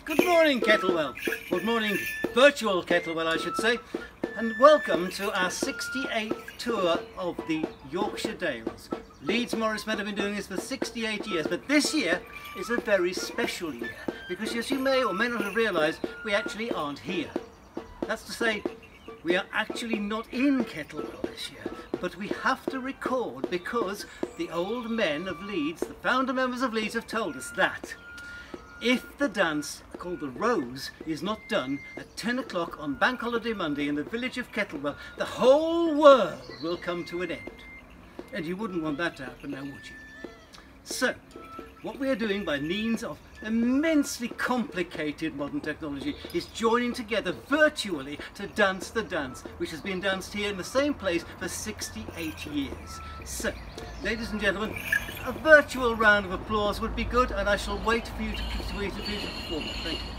Good morning, Kettlewell. Good morning, virtual Kettlewell, I should say. And welcome to our 68th tour of the Yorkshire Dales. Leeds Morris Men have been doing this for 68 years, but this year is a very special year because, as you may or may not have realised, we actually aren't here. That's to say, we are actually not in Kettlewell this year, but we have to record because the old men of Leeds, the founder members of Leeds, have told us that if the dance called the Rose is not done at 10 o'clock on Bank Holiday Monday in the village of Kettlewell, the whole world will come to an end. And you wouldn't want that to happen now, would you? So, what we are doing by means of immensely complicated modern technology is joining together virtually to dance the dance, which has been danced here in the same place for 68 years. So, ladies and gentlemen, a virtual round of applause would be good, and I shall wait for you to perform it. Thank you.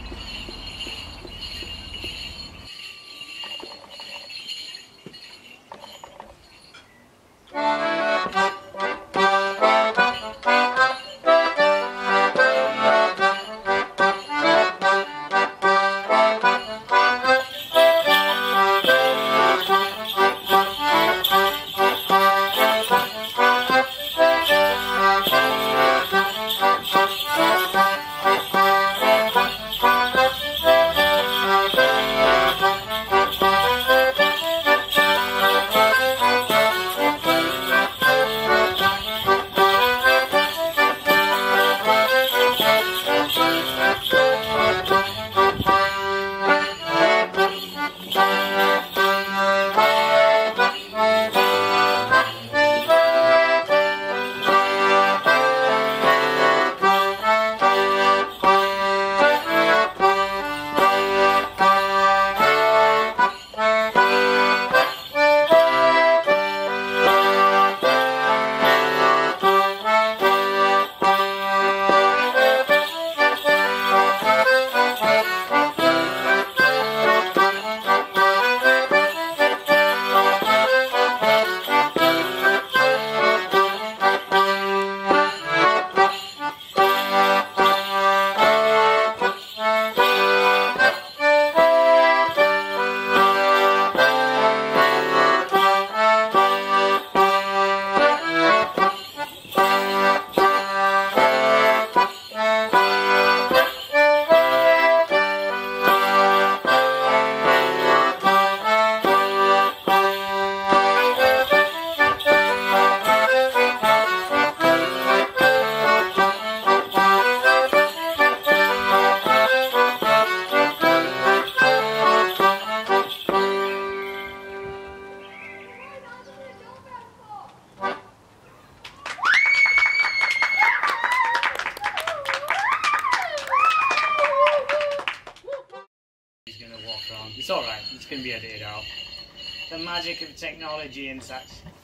It's alright, it's going to be edited out. The magic of technology and such.